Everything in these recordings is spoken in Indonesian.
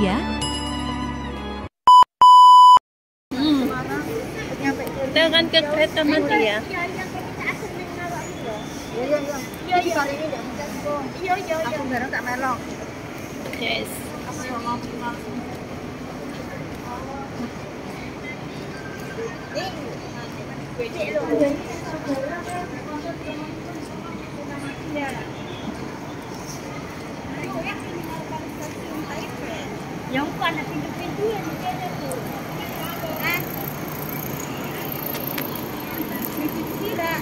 ya. Kita akan ke kereta mati ya. Aku bareng tak melok. Yes. Yang bukan pintu-pintu yang di sana tuh. Tidak.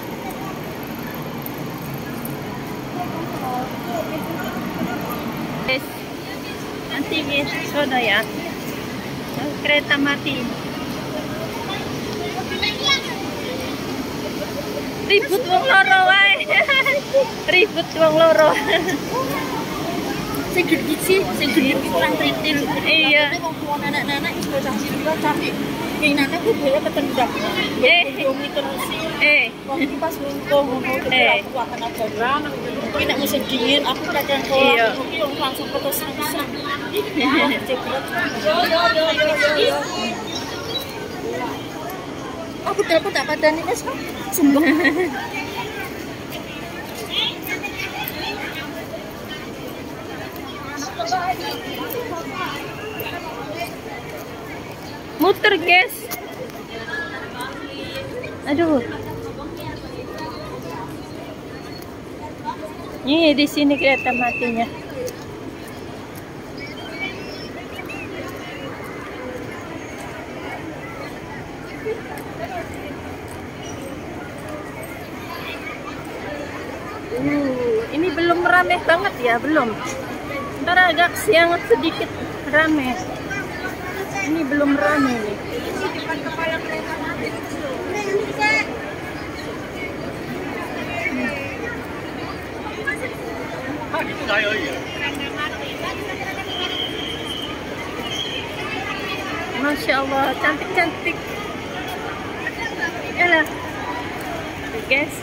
Yes. Nanti guys, soda ya. Kereta mati. Ribut wong loro wae. Ribut wong loro. Sing gede sih, sing gede kurang tritil. Iya. Wong tua anak-anak iku bocah cilik cantik. Yang nanti aku boleh ketendang. Domi terus. Wong iki pas luntuh ngono aku akan ajaran. Iki nek musim dingin aku kakek kolak iki langsung putus seneng. Yo. Aku telepon tak padani wis sumbang. Muter guys. Aduh. Ini di sini kereta matinya. Ini belum rame banget ya, belum. Ntar agak siang sedikit rame. Ini belum rame nih. Masya Allah, cantik-cantik. Yalah, guys.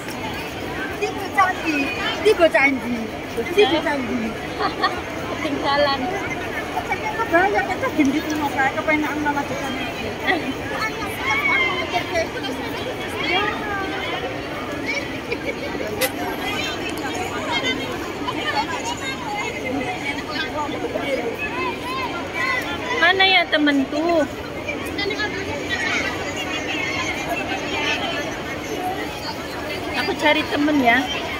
Tiga candi. Ketinggalan. Banyak kita gendut mau kayak kepengen nama depan. Mana ya temanku? Aku cari temen ya.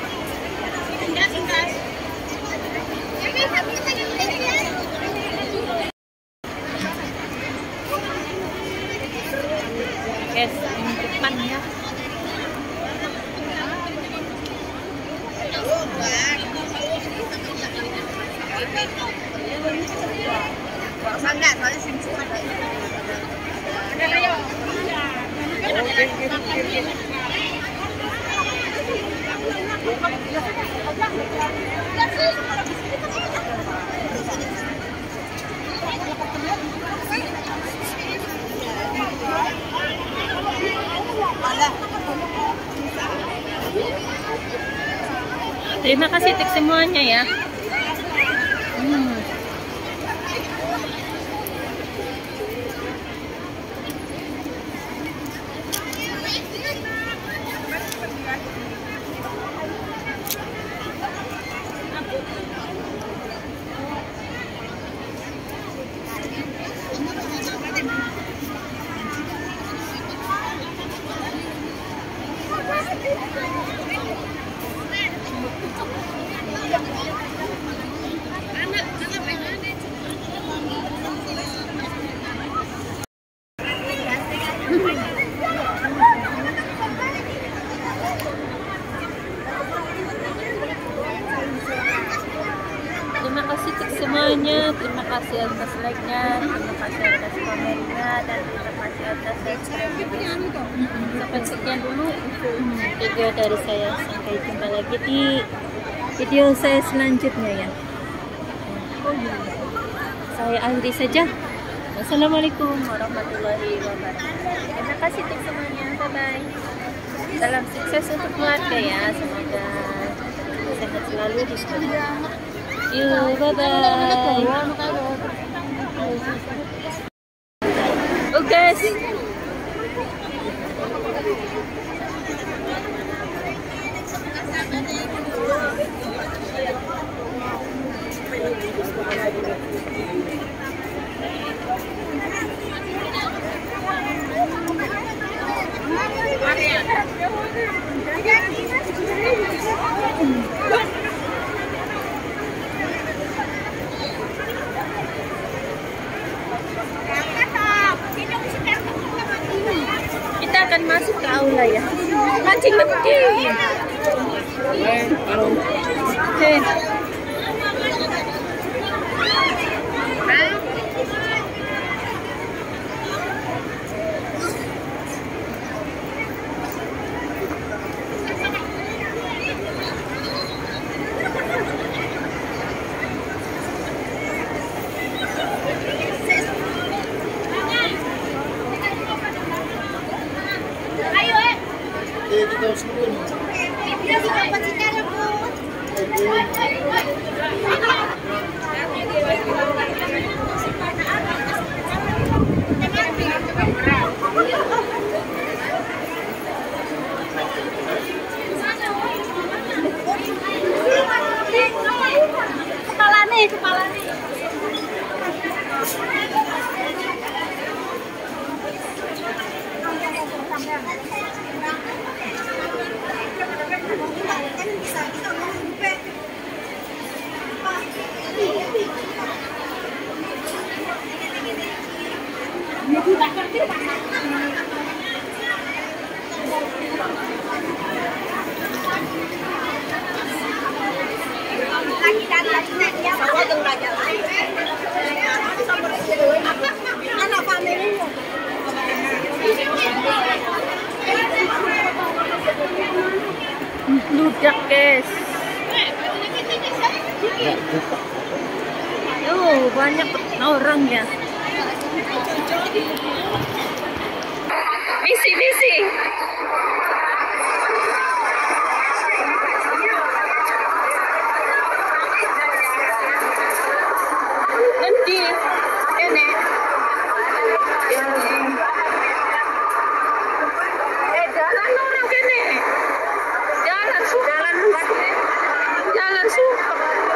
Guys, ini depan ya. Sangat, soalnya sini. Ayo. Terima kasih untuk semuanya ya. Terima kasih untuk semuanya, terima kasih atas like-nya, terima kasih atas komennya, dan terima kasih atas subscribe-nya. Sampai sekian dulu video dari saya, sampai jumpa lagi di video saya selanjutnya ya. Saya akhiri saja. Wassalamualaikum warahmatullahi wabarakatuh. Terima kasih untuk semuanya, bye bye. Salam sukses untuk keluarga ya, semoga sehat selalu di sekolah. Yuk, bye bye. Oh guys. Kita akan masuk ke aula ya. Mancing mancing. Oke. Kepala nih. Ludak guys. Banyak orangnya. Misi. Nanti, ini. Jalan orang kene. Jalan suka.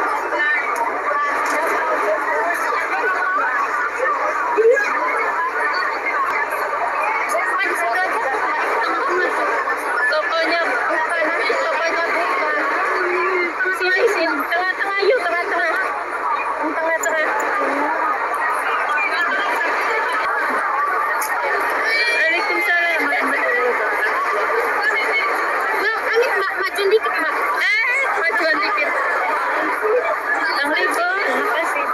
Tokonya bukan. Sini, tengah-tengah yuk, tengah-tengah. Tengah-tengah. Waalaikumsalam warahmatullahi wabarakatuh. Mak, Amit, majuan dikit, Mak. Majuan dikit. Assalamualaikum. Terima kasih.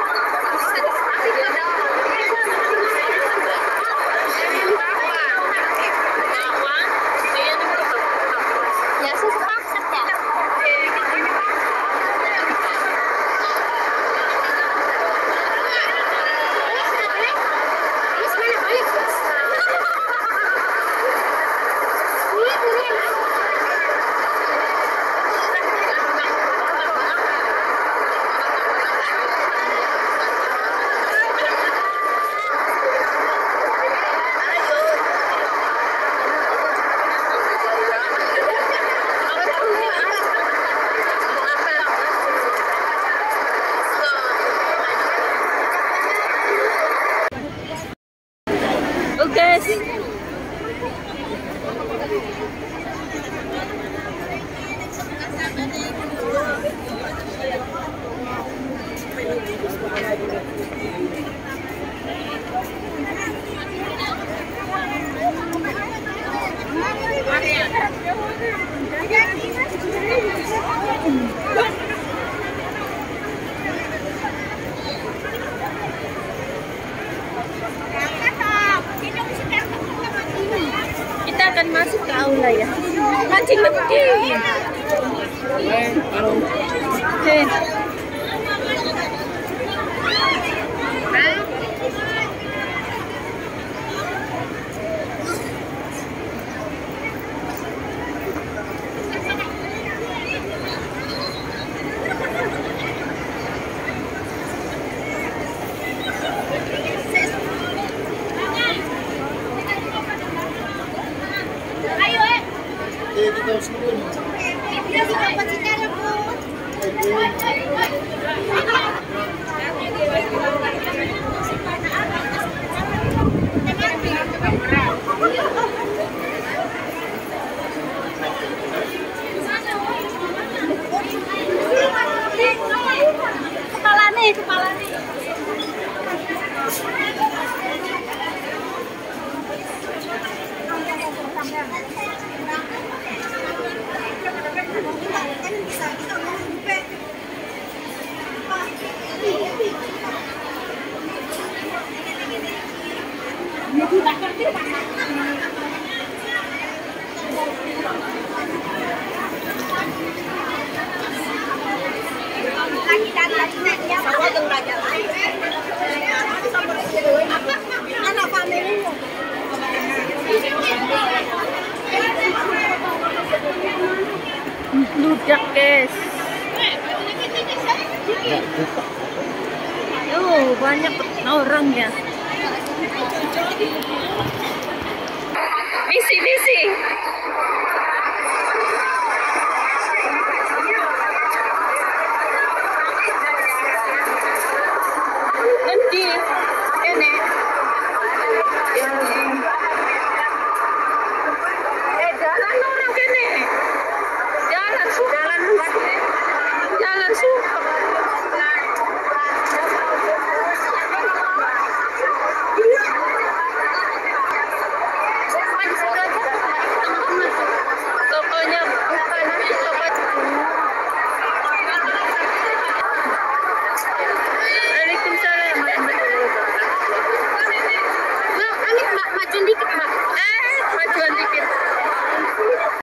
Ya, sepakat ya. Oh guys. Kita akan masuk ke aula ya. Mancing mancing. Oke. Kepala nih. Ludak guys. Banyak orang ya. Misi.